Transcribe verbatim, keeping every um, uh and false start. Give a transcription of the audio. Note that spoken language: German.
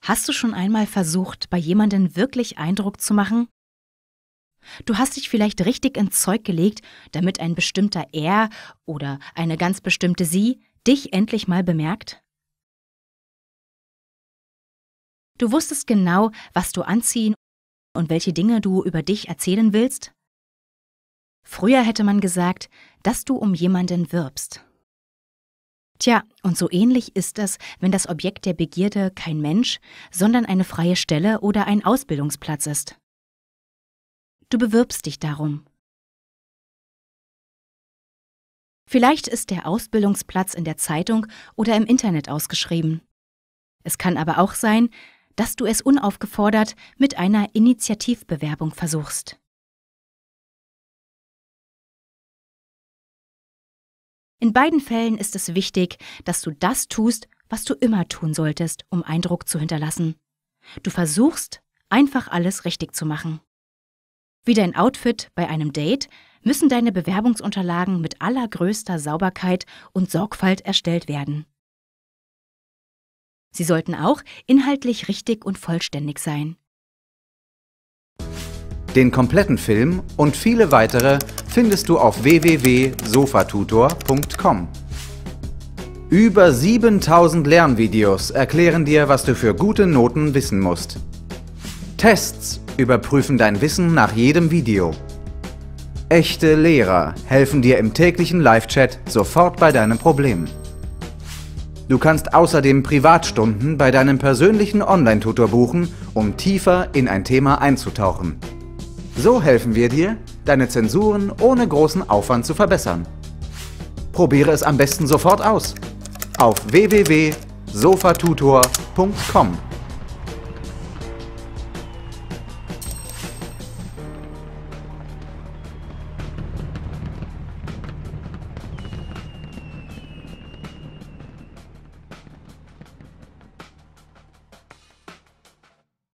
Hast du schon einmal versucht, bei jemandem wirklich Eindruck zu machen? Du hast dich vielleicht richtig ins Zeug gelegt, damit ein bestimmter Er oder eine ganz bestimmte Sie dich endlich mal bemerkt? Du wusstest genau, was du anziehen und welche Dinge du über dich erzählen willst? Früher hätte man gesagt, dass du um jemanden wirbst. Tja, und so ähnlich ist es, wenn das Objekt der Begierde kein Mensch, sondern eine freie Stelle oder ein Ausbildungsplatz ist. Du bewirbst dich darum. Vielleicht ist der Ausbildungsplatz in der Zeitung oder im Internet ausgeschrieben. Es kann aber auch sein, dass du es unaufgefordert mit einer Initiativbewerbung versuchst. In beiden Fällen ist es wichtig, dass du das tust, was du immer tun solltest, um Eindruck zu hinterlassen. Du versuchst, einfach alles richtig zu machen. Wie dein Outfit bei einem Date müssen deine Bewerbungsunterlagen mit allergrößter Sauberkeit und Sorgfalt erstellt werden. Sie sollten auch inhaltlich richtig und vollständig sein. Den kompletten Film und viele weitere findest du auf w w w punkt sofatutor punkt com. Über siebentausend Lernvideos erklären dir, was du für gute Noten wissen musst. Tests überprüfen dein Wissen nach jedem Video. Echte Lehrer helfen dir im täglichen Live-Chat sofort bei deinen Problemen. Du kannst außerdem Privatstunden bei deinem persönlichen Online-Tutor buchen, um tiefer in ein Thema einzutauchen. So helfen wir dir, deine Zensuren ohne großen Aufwand zu verbessern. Probiere es am besten sofort aus. Auf w w w punkt sofatutor punkt com.